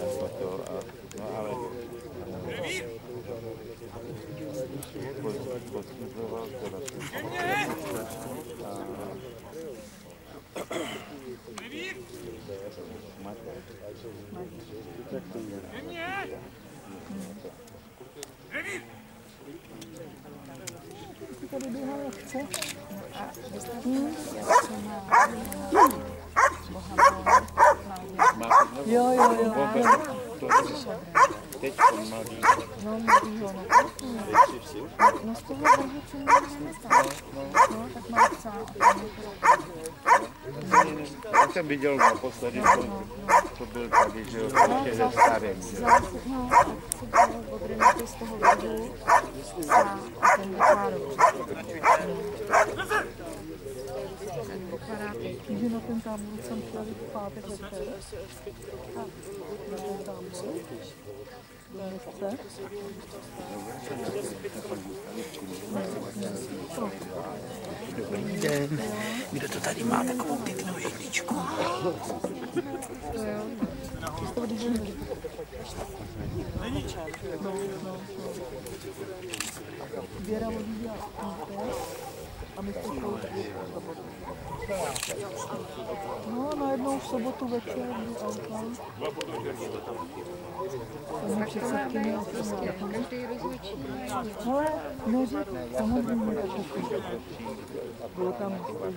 Tady běhá jak chce. Jo. Teď on má víc. No, mladýho, no. No z toho bohu, co mě no, tak má psa. Já jsem viděl naposledy, to byl tady, že jo, ještě ze starém. No, co bylo odrynutý z toho bohu a ten vypadá dobře. Že na ten tábor jsem chtěla jít v pátek večer. A na ten tábor. Nechce. Dobrý den. Kdo to tady má takovou pěknou jedličku? To jo. Z toho když no. Věra odjíždá a my jsme to no, najednou v sobotu večer jdu auta. Paní předsedkyně ale neřekl, samozřejmě bylo tam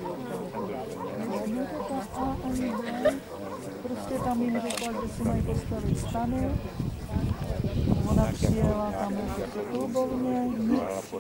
prostě tam jim řekla, že si mají postavit stany. Ona přijela tam do klubovně, nic.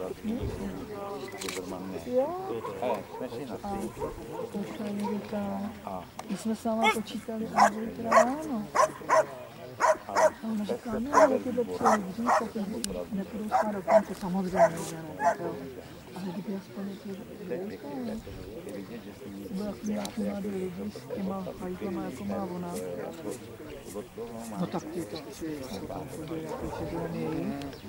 Jo? A to mi říká, my jsme s váma počítali a zítra ráno. A ona říká, no, ale tyhle přijeli dřív, tak nepůjdu spát do konce, samozřejmě, že ne. Ale kdyby aspoň je to byl nějaký mladý lidi s těma hajkama, jako má ona. No tak ty to chci, tam chodí jako všechno její.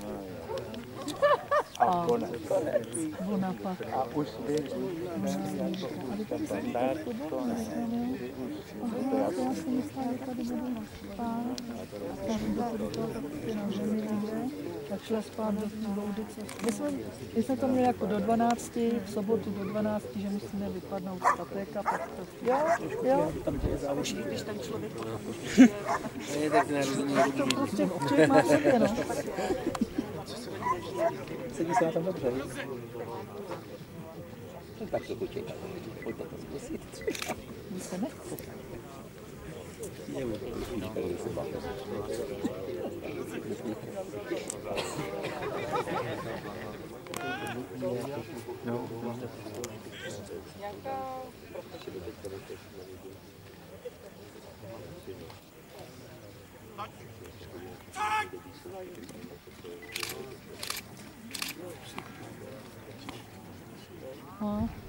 A ona pak. A už a vy tady se říkáte fotbal, neříkáme. Aha, já jsem myslela, že tady budu spát. Tak do toho tak na zemi jde. Tak šla spát do té boudice. My jsme to měli jako do 12, v sobotu do 12, že musíme vypadnout z patéka, pak to. Jo. Tam tě záleží. Když ten člověk Je tak narozený. to prostě člověk má v sobě, no. Sedí se na tom dobře, víc? No tak to čeká. Pojďte to zkusit. Vy se nechce. Je už tady se bavit. No.